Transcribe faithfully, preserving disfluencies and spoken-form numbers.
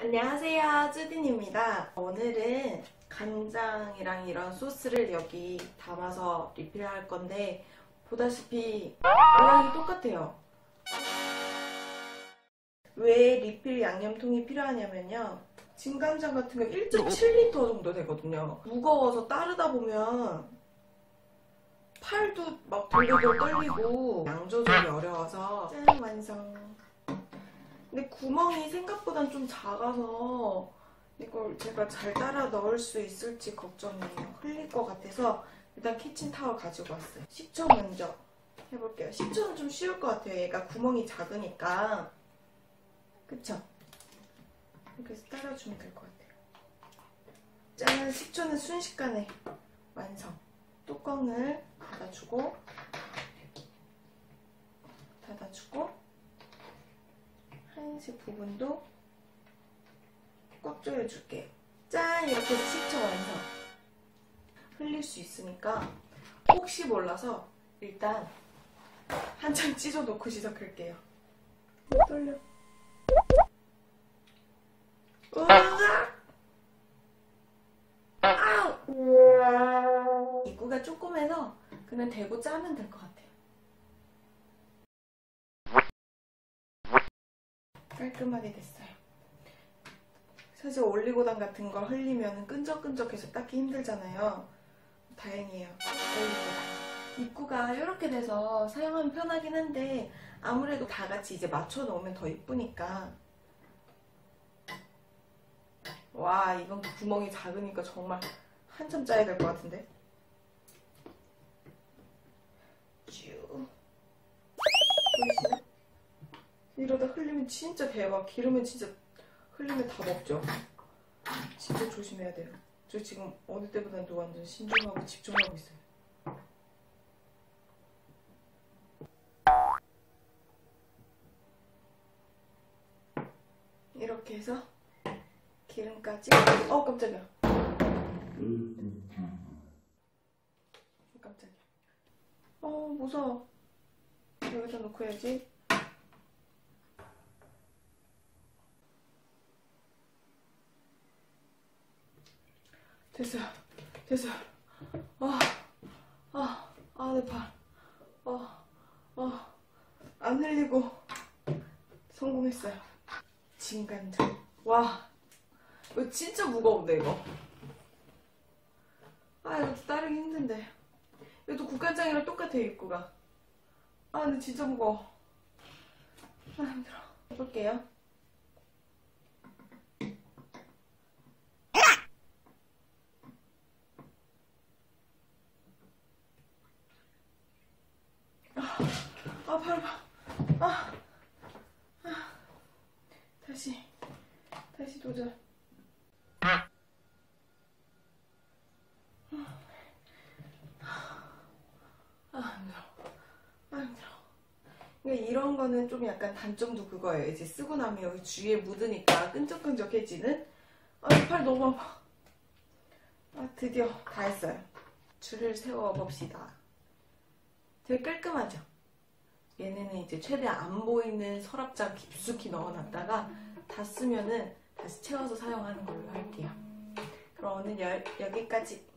안녕하세요, 쯔딘입니다. 오늘은 간장이랑 이런 소스를 여기 담아서 리필할 건데 보다시피 모양이 똑같아요. 왜 리필 양념통이 필요하냐면요, 진간장 같은 거 일 점 칠 리터 정도 되거든요. 무거워서 따르다 보면 팔도 막 돌돌돌 떨리고 양 조절이 어려워서 짠, 완성. 근데 구멍이 생각보단 좀 작아서 이걸 제가 잘 따라 넣을 수 있을지 걱정이에요. 흘릴 것 같아서 일단 키친타월 가지고 왔어요. 식초 먼저 해볼게요. 식초는 좀 쉬울 것 같아요. 얘가 구멍이 작으니까. 그쵸? 이렇게 해서 따라주면 될 것 같아요. 짠! 식초는 순식간에 완성. 뚜껑을 닫아주고 닫아주고 한식 부분도 꽉 조여줄게요. 짠! 이렇게 해서 식초 완성. 흘릴 수 있으니까 혹시 몰라서 일단 한참 찢어놓고 시작할게요. 떨려. 으악! 아우! 입구가 조그매서 그냥 대고 짜면 될 것 같아요. 깔끔하게 됐어요. 사실 올리고당 같은 걸 흘리면 끈적끈적해서 닦기 힘들잖아요. 다행이에요. 올리고당. 입구가 이렇게 돼서 사용하면 편하긴 한데 아무래도 다 같이 이제 맞춰 놓으면 더 이쁘니까. 와, 이건 구멍이 작으니까 정말 한참 짜야 될 것 같은데. 쭉. 보이시나? 이러다 흘리면 진짜 대박. 기름은 진짜 흘리면 다 먹죠. 진짜 조심해야 돼요. 저 지금 어느 때보다도 완전 신중하고 집중하고 있어요. 이렇게 해서 기름까지. 어, 깜짝이야. 깜짝이야. 어, 무서워. 여기다 놓고 해야지. 됐어요. 됐어요. 아, 아, 아, 내 팔. 아, 아, 안 흘리고 성공했어요. 진간장. 와, 이거 진짜 무거운데, 이거. 아, 이거 따르기 힘든데. 이것도 국간장이랑 똑같아요, 입구가. 아, 근데 진짜 무거워. 아, 힘들어. 해볼게요. 아, 팔 봐. 아, 아. 다시, 다시 도전. 아, 힘들어. 아, 힘들어. 그러니까 이런 거는 좀 약간 단점도 그거예요. 이제 쓰고 나면 여기 주위에 묻으니까 끈적끈적해지는. 아, 팔 너무 아파. 아, 드디어 다 했어요. 줄을 세워봅시다. 되게 깔끔하죠? 얘네는 이제 최대한 안 보이는 서랍장 깊숙이 넣어놨다가 다 쓰면은 다시 채워서 사용하는 걸로 할게요. 그럼 오늘 여, 여기까지.